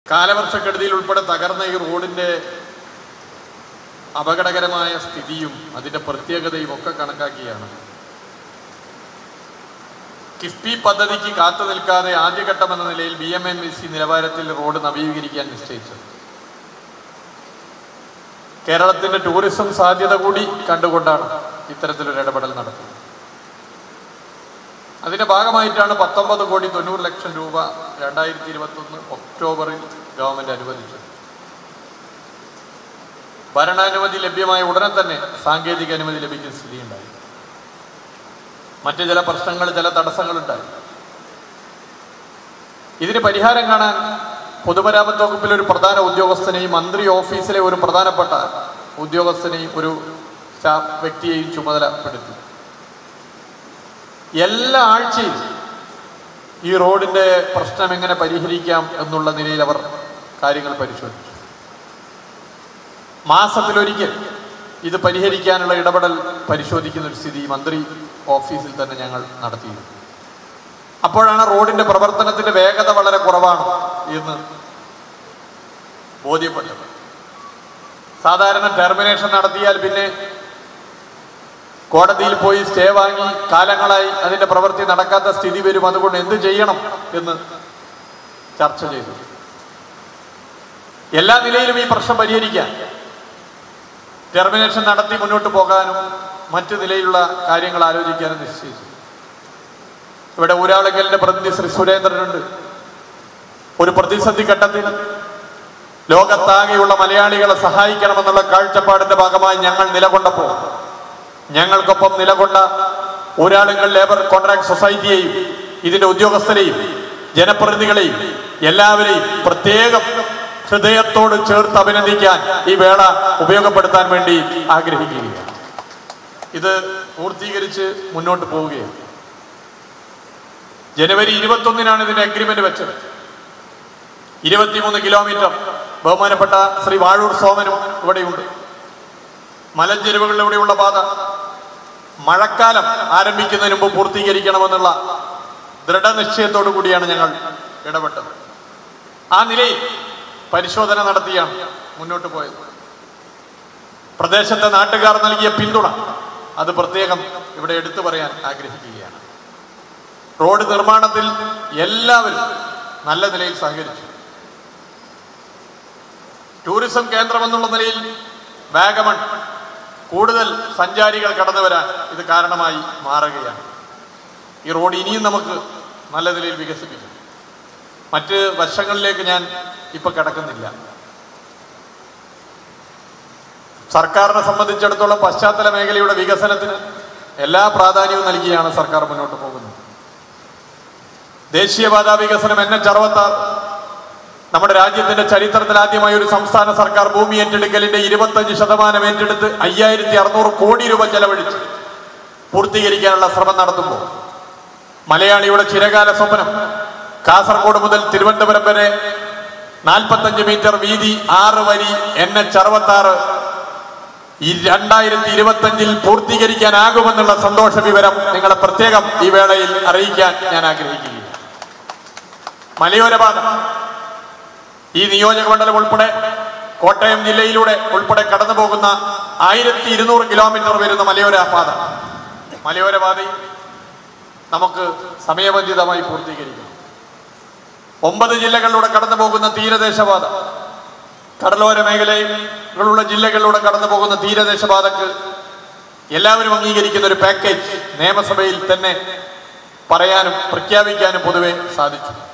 കാലവർഷക്കെടുതിയിൽ ഉൾപ്പെടെ തകർന്ന ഈ റോഡിൻ്റെ അപകടകരമായ സ്ഥിതിയും അതിൻ്റെ പ്രത്യേകതയും ഒക്കെ കണക്കാക്കിയാണ് കിഫ്ബി പദ്ധതിക്ക് കാത്തു നിൽക്കാതെ ആദ്യഘട്ടമെന്ന നിലയിൽ BMMVC നിലവാരത്തിൽ റോഡ് നവീകരിക്കാൻ നിശ്ചയിച്ചത്. കേരളത്തിൻ്റെ ടൂറിസം സാധ്യത കൂടി കണ്ടുകൊണ്ടാണ് ഇത്തരത്തിലൊരു ഇടപെടൽ നടത്തുന്നത്. അതിന്റെ ഭാഗമായിട്ടാണ് 19,90,00,000 രൂപ 2021 ഒക്ടോബറിൽ ഗവൺമെന്റ് അനുവദിച്ചത്. ഭരണാനുമതി ലഭ്യമായ ഉടനെ തന്നെ സാങ്കേതിക അനുമതി ലഭിക്കുന്ന സ്ഥിതിയുണ്ടായി. മറ്റ് ചില പ്രശ്നങ്ങൾ, ചില തടസ്സങ്ങളുണ്ടായി. ഇതിന് പരിഹാരം കാണാൻ പൊതുമരാമത്ത് വകുപ്പിലെ ഒരു പ്രധാന ഉദ്യോഗസ്ഥനെയും മന്ത്രി ഓഫീസിലെ ഒരു പ്രധാനപ്പെട്ട ഉദ്യോഗസ്ഥനെയും ഒരു സ്റ്റാഫ് വ്യക്തിയെയും ചുമതലപ്പെടുത്തി. എല്ലാ ആഴ്ചയും ഈ റോഡിൻ്റെ പ്രശ്നം എങ്ങനെ പരിഹരിക്കാം എന്നുള്ള നിലയിൽ അവർ കാര്യങ്ങൾ പരിശോധിച്ചു. മാസത്തിലൊരിക്കൽ ഇത് പരിഹരിക്കാനുള്ള ഇടപെടൽ പരിശോധിക്കുന്ന ഒരു സ്ഥിതി മന്ത്രി ഓഫീസിൽ തന്നെ ഞങ്ങൾ നടത്തിയിരുന്നു. അപ്പോഴാണ് റോഡിൻ്റെ പ്രവർത്തനത്തിൻ്റെ വേഗത വളരെ കുറവാണ് എന്ന് ബോധ്യപ്പെട്ടത്. സാധാരണ ടെർമിനേഷൻ നടത്തിയാൽ പിന്നെ കോടതിയിൽ പോയി സ്റ്റേ വാങ്ങി കാലങ്ങളായി അതിൻ്റെ പ്രവൃത്തി നടക്കാത്ത സ്ഥിതി വരും. അതുകൊണ്ട് എന്ത് ചെയ്യണം എന്ന് ചർച്ച ചെയ്തു. എല്ലാ നിലയിലും ഈ പ്രശ്നം പരിഹരിക്കാൻ ടെർമിനേഷൻ നടത്തി മുന്നോട്ട് പോകാനും മറ്റു നിലയിലുള്ള കാര്യങ്ങൾ ആലോചിക്കാനും നിശ്ചയിച്ചു. ഇവിടെ ഊരാളുങ്കലിന്റെ പ്രതിനിധി ശ്രീ സുരേന്ദ്രനുണ്ട്. ഒരു പ്രതിസന്ധി ഘട്ടത്തിൽ ലോകത്താകെയുള്ള മലയാളികളെ സഹായിക്കണമെന്നുള്ള കാഴ്ചപ്പാടിന്റെ ഭാഗമായി ഞങ്ങൾ നിലകൊണ്ടപ്പോൾ ഞങ്ങൾക്കൊപ്പം നിലകൊണ്ട ഊരാളുങ്കൽ ലേബർ കോൺട്രാക്ട് സൊസൈറ്റിയെയും ഇതിന്റെ ഉദ്യോഗസ്ഥരെയും ജനപ്രതിനിധികളെയും എല്ലാവരെയും പ്രത്യേകം ഹൃദയത്തോട് ചേർത്ത് അഭിനന്ദിക്കാൻ ഈ വേള ഉപയോഗപ്പെടുത്താൻ വേണ്ടി ആഗ്രഹിക്കുകയാണ്. ഇത് പൂർത്തീകരിച്ച് മുന്നോട്ട് പോവുകയാണ്. ജനുവരി 21-നാണ് ഇതിന്റെ അഗ്രിമെന്റ് വെച്ചത്. 23 കിലോമീറ്റർ. ബഹുമാനപ്പെട്ട ശ്രീ വാഴൂർ സോമനും ഇവിടെയുണ്ട്. മലഞ്ചെരുവുകളിലൂടെയുള്ള പാത മഴക്കാലം ആരംഭിക്കുന്നതിന് മുമ്പ് പൂർത്തീകരിക്കണമെന്നുള്ള ദൃഢനിശ്ചയത്തോടു കൂടിയാണ് ഞങ്ങൾ ഇടപെട്ടത്. ആ നിലയിൽ പരിശോധന നടത്തിയാണ് മുന്നോട്ട് പോയത്. പ്രദേശത്തെ നാട്ടുകാർ നൽകിയ പിന്തുണ അത് പ്രത്യേകം ഇവിടെ എടുത്തു പറയാൻ ആഗ്രഹിക്കുകയാണ്. റോഡ് നിർമ്മാണത്തിൽ എല്ലാവരും നല്ല നിലയിൽ സഹകരിച്ചു. ടൂറിസം കേന്ദ്രമെന്നുള്ള നിലയിൽ വാഗമൺ കൂടുതൽ സഞ്ചാരികൾ കടന്നു വരാൻ ഇത് കാരണമായി മാറുകയാണ്. ഈ റോഡ് ഇനിയും നമുക്ക് നല്ല നിലയിൽ വികസിപ്പിക്കും. മറ്റ് വശങ്ങളിലേക്ക് ഞാൻ ഇപ്പൊ കിടക്കുന്നില്ല. സർക്കാരിനെ സംബന്ധിച്ചിടത്തോളം പശ്ചാത്തല മേഖലയുടെ വികസനത്തിന് എല്ലാ പ്രാധാന്യവും നൽകിയാണ് സർക്കാർ മുന്നോട്ട് പോകുന്നത്. ദേശീയപാത വികസനം NH66 നമ്മുടെ രാജ്യത്തിന്റെ ചരിത്രത്തിൽ ആദ്യമായി ഒരു സംസ്ഥാന സർക്കാർ ഭൂമി ഏറ്റെടുക്കലിന്റെ 25% ഏറ്റെടുത്ത് 5600 കോടി രൂപ ചെലവഴിച്ച് പൂർത്തീകരിക്കാനുള്ള ശ്രമം നടത്തുമ്പോൾ മലയാളിയുടെ ചിരകാല സ്വപ്നം കാസർഗോഡ് മുതൽ തിരുവനന്തപുരം വരെ 45 മീറ്റർ വീതി 6 വരി NH66 2025 പൂർത്തീകരിക്കാനാകുമെന്നുള്ള സന്തോഷ വിവരം നിങ്ങളെ പ്രത്യേകം ഈ വേളയിൽ അറിയിക്കാൻ ഞാൻ ആഗ്രഹിക്കുകയാണ്. മലയോര പാത ഈ നിയോജക മണ്ഡലം ഉൾപ്പെടെ കോട്ടയം ജില്ലയിലൂടെ ഉൾപ്പെടെ കടന്നു പോകുന്ന 1200 കിലോമീറ്റർ വരുന്ന മലയോര പാതയിൽ നമുക്ക് സമയബന്ധിതമായി പൂർത്തീകരിക്കണം. 9 ജില്ലകളിലൂടെ കടന്നു പോകുന്ന തീരദേശപാത, കടലോര മേഖലകളുള്ള ജില്ലകളിലൂടെ കടന്നു പോകുന്ന തീരദേശപാതക്ക് എല്ലാവരും അംഗീകരിക്കുന്ന ഒരു പാക്കേജ് നിയമസഭയിൽ തന്നെ പറയാനും പ്രഖ്യാപിക്കാനും പൊതുവെ സാധിച്ചു.